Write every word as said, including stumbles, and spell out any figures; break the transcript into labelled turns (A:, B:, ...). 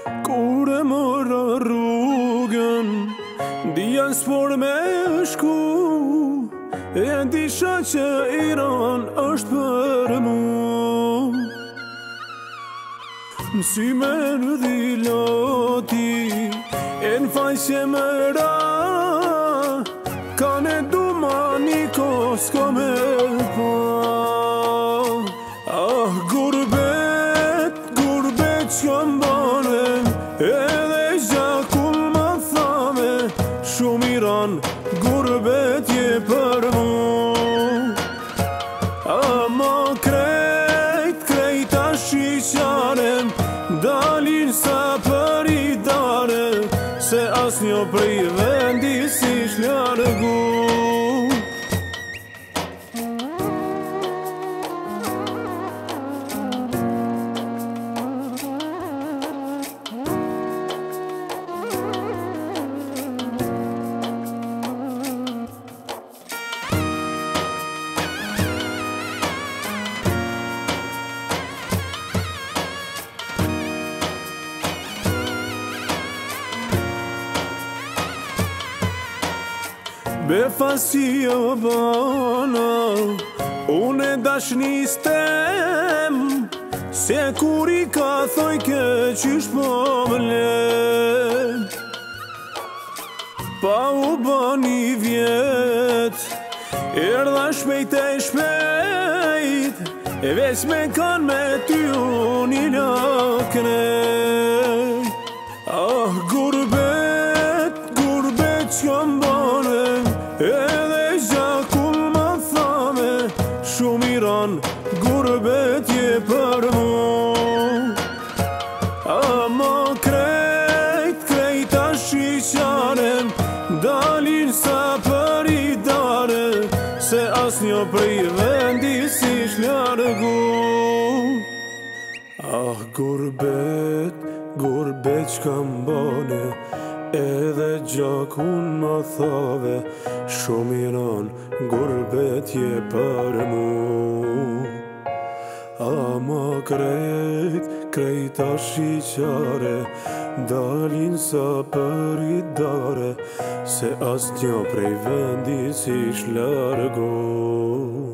A: Kur e mora rrugën, dijan s'por me shku, e disha që Iran është për mu. Mësi me rëdhi loti, e n'faqe më ra, ka ne dumani kosko me pa. Ah, gurbet, gurbet që mbane, edhe gjakull më thame, shumë Iran, gurbet je për mu. Ama krejt, krejt a shqyqaren, dalin sa për i dare, se as një prej vendi si shlargu. Befasi o bana, unë e dashnis tem, se kur i ka thoj ke qysh po më len. Pa u bani vjet, erdha shpejt e shpejt, e ves me kan me ty unë i laknej. Ah, gurbet, gurbet që mbane, edhe gjakull më thame, shumë Iran, gurbet je për mu. Ama krejt, krejt a shqyqaren, dalin sa për i dare, se as një prej vendi si shlargu. Ah, gurbet, gurbet që mbane, edhe gjakun më thave, shumë Iran, gurbet je për mu. Ama krejt, krejt a shqyqare, dalin sa për i dare, se as një prej vendi si shlargu.